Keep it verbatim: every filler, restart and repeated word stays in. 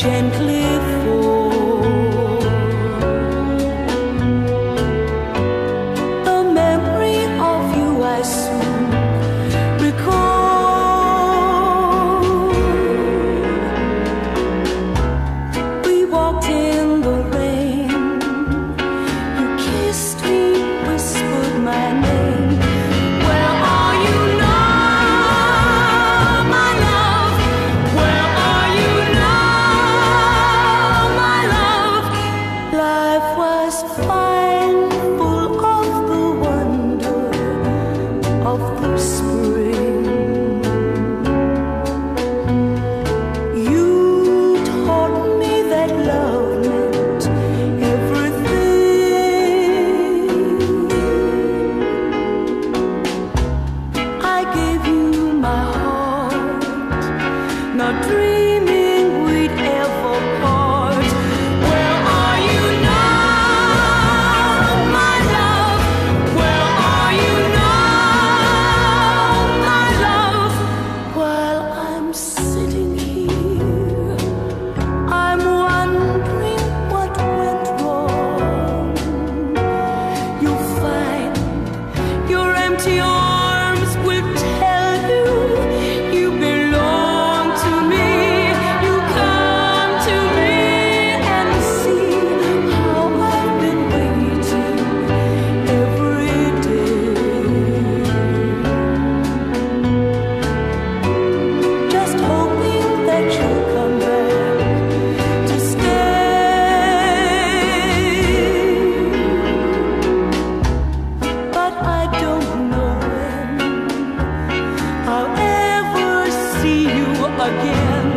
gently fall. The memory of you I soon recall. We walked in the rain, you kissed me, whispered my name. Where are you now, my love? Where are you now, my love? Life was fine, full of the wonder of the spring. You taught me that love meant everything. I gave you my heart, not dreaming we'd ever part. Where are you now, my love? Where are you now, my love? While I'm sitting here, I'm wondering what went wrong. You'll find your empty arms will tell you you belong to me. You come to me and see how I've been waiting every day, just hoping that you'll come back to stay. But I don't know when I'll ever see you again.